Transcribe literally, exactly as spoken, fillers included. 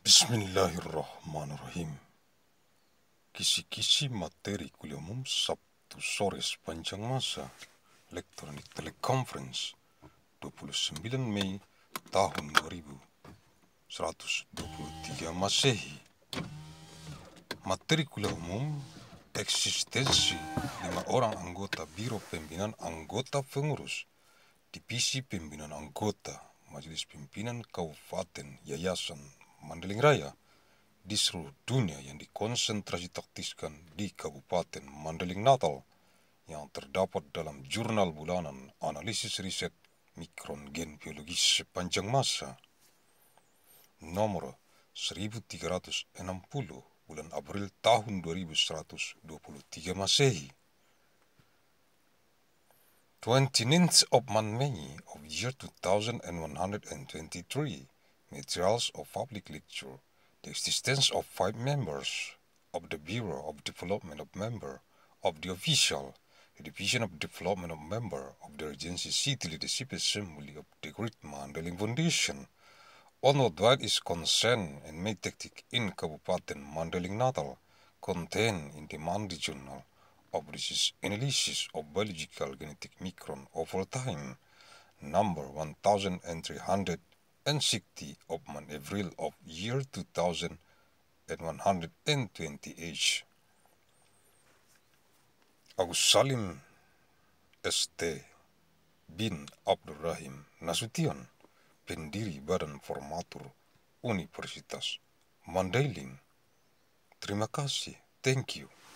Bismillahirrahmanirrahim. Kisi-kisi materi kuliah umum Sabtu sore sepanjang masa Electronic Teleconference dua puluh sembilan Mei tahun dua ribu seratus dua puluh tiga Masehi. Materi kuliah umum eksistensi lima orang anggota Biro Pembinaan Anggota Pengurus Divisi Pembinaan Anggota Majelis Pimpinan Kabupaten Yayasan Mandailing Raya di seluruh dunia yang dikonsentrasi taktiskan di Kabupaten Mandailing Natal yang terdapat dalam jurnal bulanan analisis riset mikron gen biologis sepanjang masa nomor seribu tiga ratus enam puluh bulan April tahun dua ribu seratus dua puluh tiga Masehi. twenty-ninth of May of year two thousand one hundred twenty-three. Materials of public lecture. The existence of five members of the Bureau of Development of Member of the Official, the Division of Development of Member of the Regency City Leadership Assembly of the Great Mandailing Foundation on what is concerned and made tactic in Kabupaten Mandailing Natal contained in the Monday Journal of Research Analysis of Biological Genetic Micron over Time, number one thousand three hundred sixty of April of year two thousand one hundred twenty-eight. Agus Salim S T bin Abdurrahim Nasution, pendiri Badan Formatur Universitas Mandailing. Terima kasih. Thank you.